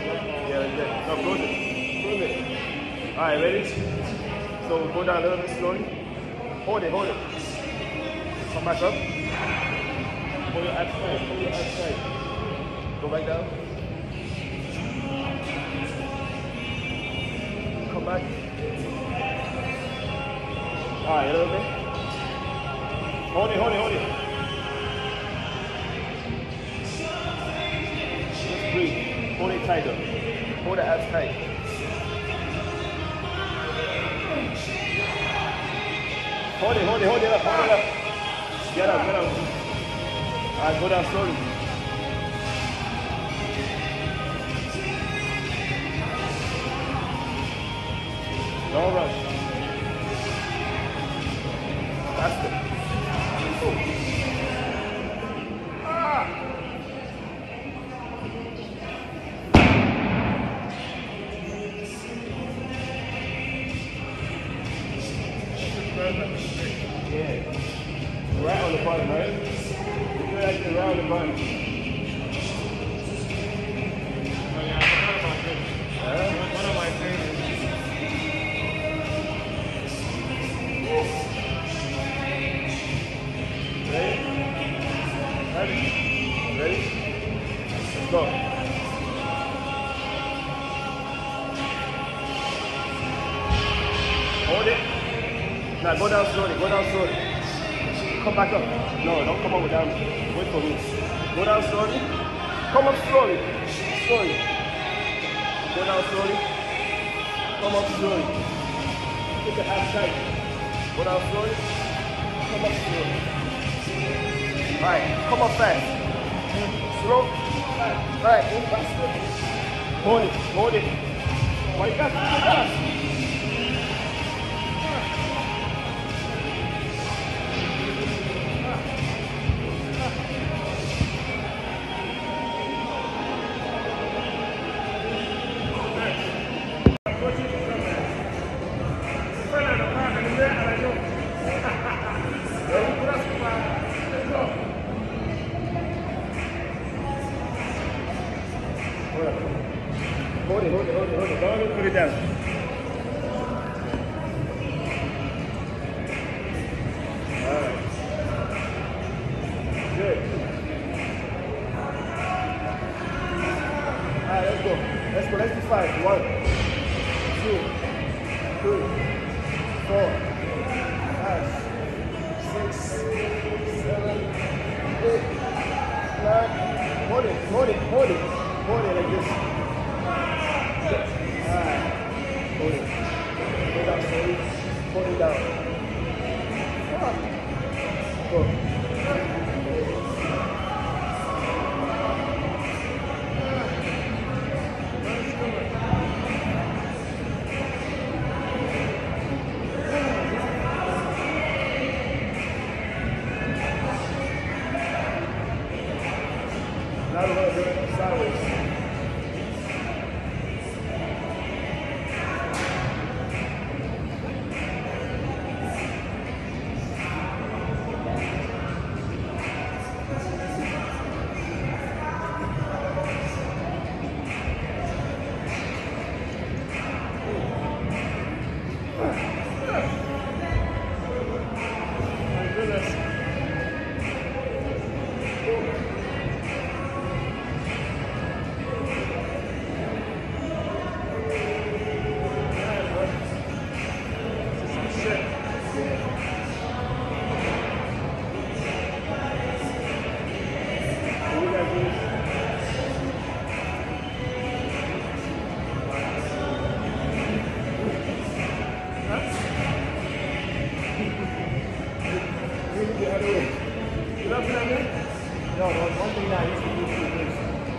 Yeah, like that. No, close it. Close it. Alright, ready? So go down a little bit slowly. Hold it, hold it. Come back up. Hold your abs tight. Hold your abs tight. Go back down. Come back. Alright, a little bit. Hold it, hold it, hold it. Just breathe. Hold it tighter. Hold the abs tight. Hold it up, hold it up. Get up, get up. Alright, go down slowly. Don't rush. That's it. Yeah. Right on the button, right? You feel like you're right on the button. One of my favorites. Ready? Ready? Let's go. Hold it. Now go down slowly, go down slowly. Come back up. No, don't come up without me. Wait for me. Go down slowly. Come up slowly. Slowly. Go down slowly. Come up slowly. Keep your abs tight. Go down slowly. Come up slowly. Alright, come up fast. Slow. Alright, go faster. Hold it, hold it. Why you got to Hold it. Don't put it down. Alright. Good. Alright, let's go. Let's do 5. 1, 2, 3, 4, 5, 6, 7, 8, 9. Hold it like this. Alright. Hold it. Go down slowly. Hold it down. Go. Now we're going to do it sideways. No, one thing that I used to do is this.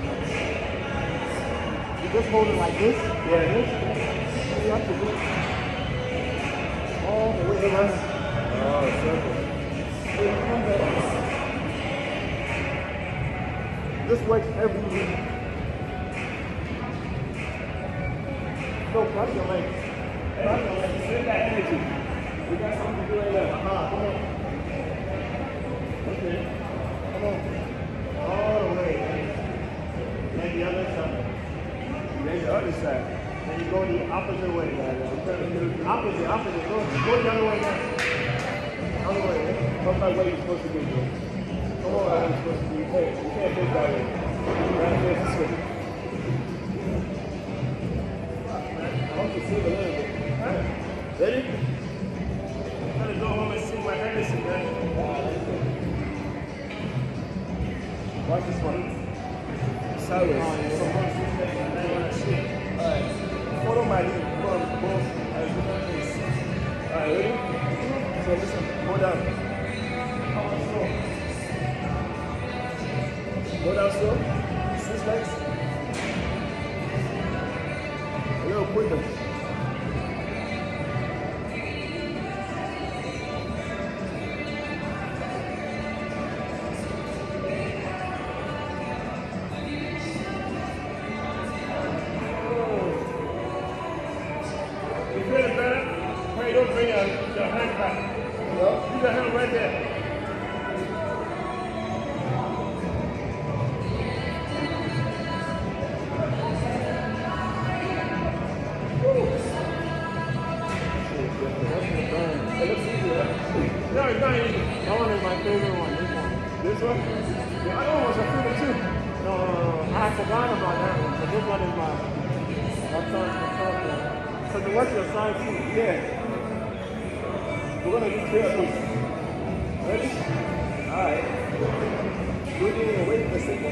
You just hold it like this. Yeah. This. You have to do it all the way around. Oh, circle. This works every week. So press your legs. Press your legs. Send that energy. We got something to do right there. Come on. Okay. Come on. All the way. And the other side. Then the other side. Then you go the opposite way. Opposite. Go the other way now. Other way. Come back where you're supposed to be, bro. Come on, where you're supposed to be. You can't face that way. You gotta face this way. I want to see a little bit. Ready? I'm gonna go home and see my Henderson, man. Watch this one. Sideways. Alright. Follow my lead. Boom. Alright, ready? So listen, go down. Go down slow. 6 legs. A little quicker. Don't bring your hand back. Leave your hand right there. It looks easy, right? No, it's not easy. That one is my favorite one. This one? The other one was your favorite too. No. I forgot about that one, but this one is my favorite. Because it works your side too. Yeah. We're gonna do 3 of these. Ready? Alright. We're doing away from the signal.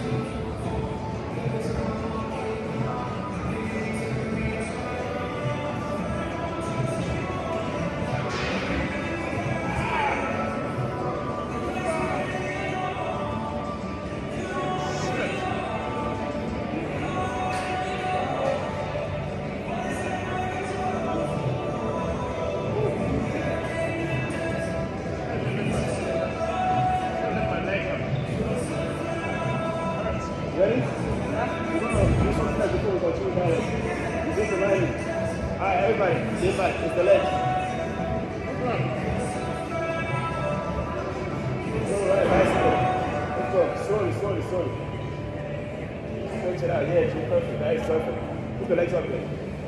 Ready? This one's like before we go to the This is the leg. Alright, everybody, get back. It's the leg. Go right, nice. Let's go. Slowly. Stretch it out. Yeah, you're perfect. That is perfect. Put the legs up there.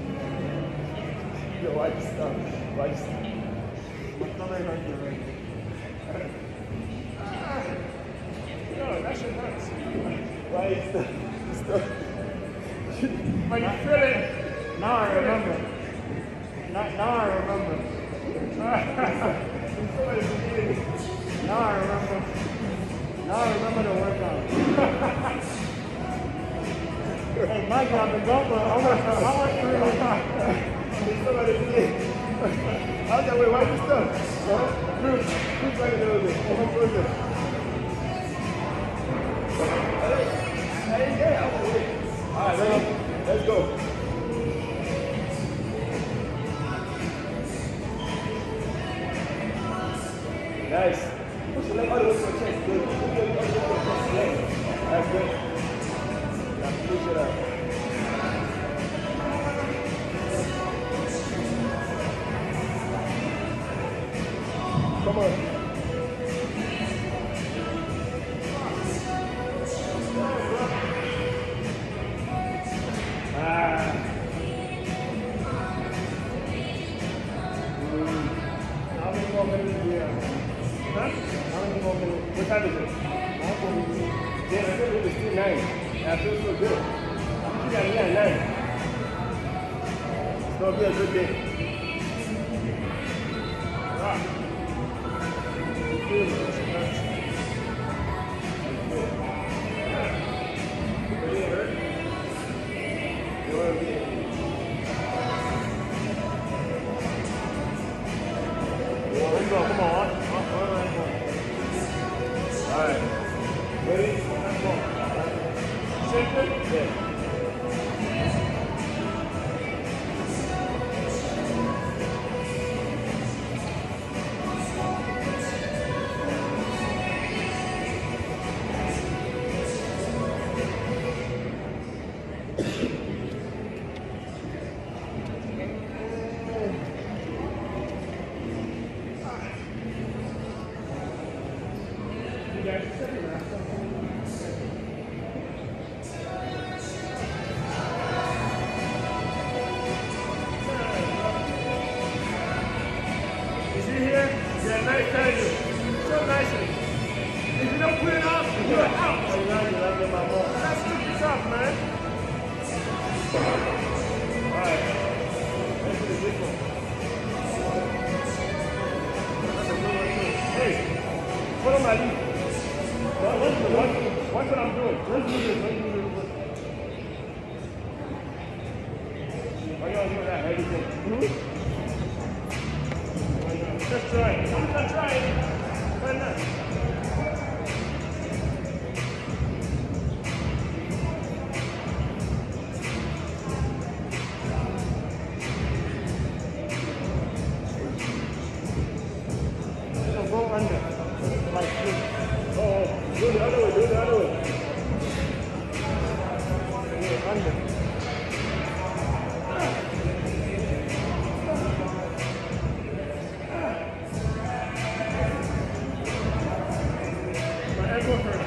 Yo, watch this stuff. My stomach hurts already. Yo, that shit hurts. Why is that? But you feel it. Now I remember. Now I remember. Now I remember the workout. Hey, Mike, I've been going for how much 3 weeks? Somebody did. I was like, wait, why you stuck? Bruce, like a little bit. Alright, ready? Let's go. Nice. Push the leg all the way to your chest. Good. Push the leg all the way to your chest. Leg. That's good. Now push it up. Come on. How many more minutes do you have? Huh? How many more minutes? What time is it? Yeah, I feel it was still 9. I feel so good. You got me at 9. It's going to be a good day. Ah. You feel it? Really hurt? You want to be? Let's go, come on. Alright. Ready? Let's go. Shake it? Yeah. Let's keep this up, man. Alright. Let's do this one. That's a good one too. Hey, follow my lead. Watch what I'm doing. Let's do this. Why you don't do that heavy thing? Just try it. I'm just trying. Why not? Go under. Like this. Oh, do the other way. Yeah, under. My elbow hurts.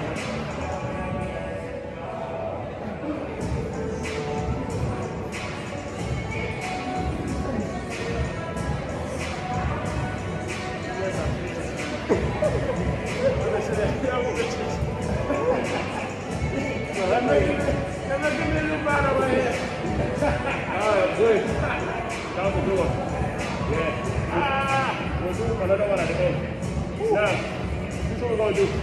That make me a little bad over here. Alright, good. That was a good one. Yeah. We'll do another one at the end. Now, this is what we're going to do.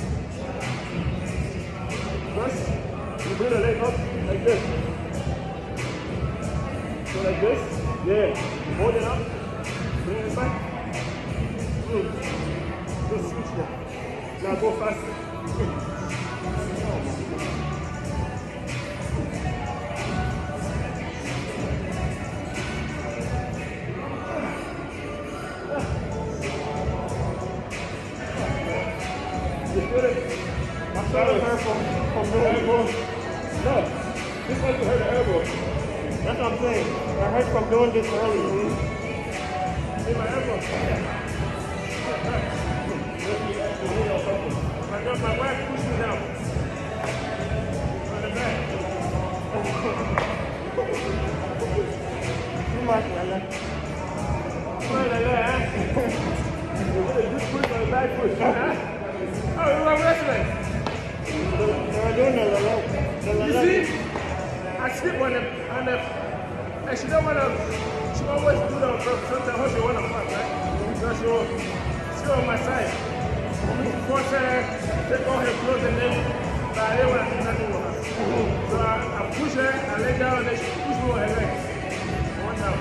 First, you bring the leg up like this. So like this. Yeah. Hold it up. Bring it back. Just switch there. Now go faster. I'm sorry, hurt from the elbow. No, this one to hurt the elbow. That's what I'm saying. I hurt from doing this earlier. See my elbow? My wife pushed me down. On the back. Too much, man. Right like that, huh? This push on the back push, huh? Oh, you were wrestling. They're doing the You see? I skip on the, and she don't want to, she always do that on purpose. Sometimes she want to fuck, right? So she on my side. Force her, take all her clothes and then, but I didn't want to do nothing with her. So I push her, I lay down and then she push me on her legs. One down.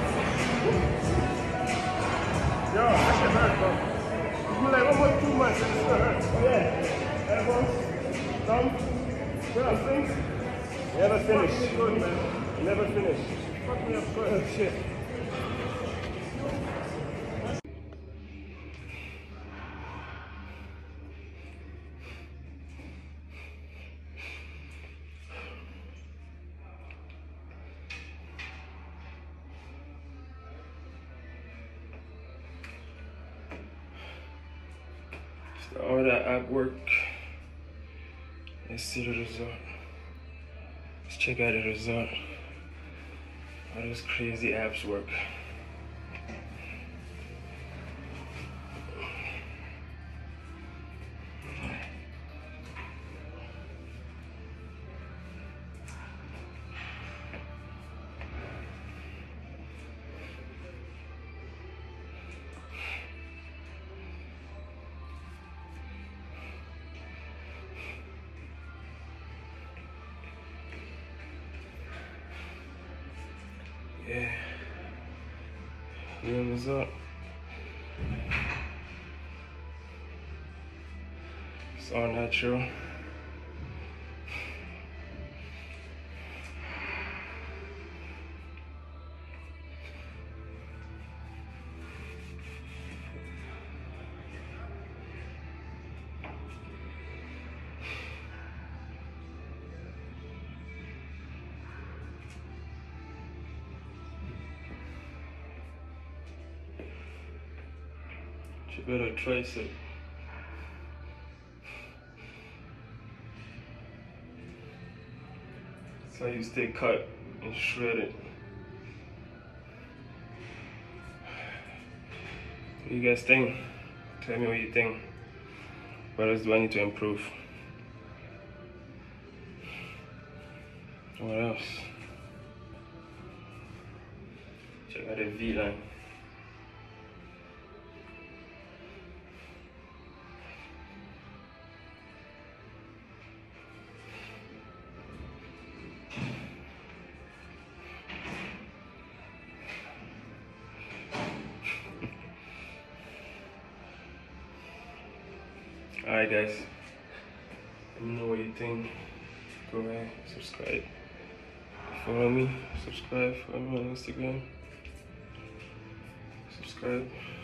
Yo, that shit hurt, bro. It's been like almost 2 months and it still hurts. Oh yeah. Elbows, thumb, things. Never finish. Good, man. Never finish. Fuck me up good. Oh shit. All that app work. Let's see the result. Let's check out the result. All those crazy apps work. Yeah. Real result. It's all natural. You better trace it. So you stay cut and shredded. What you guys think? Tell me what you think. What else do I need to improve? What else? Check out the V-line. Alright guys, let me know what you think. Go ahead, subscribe, follow me, subscribe, follow me on Instagram, subscribe.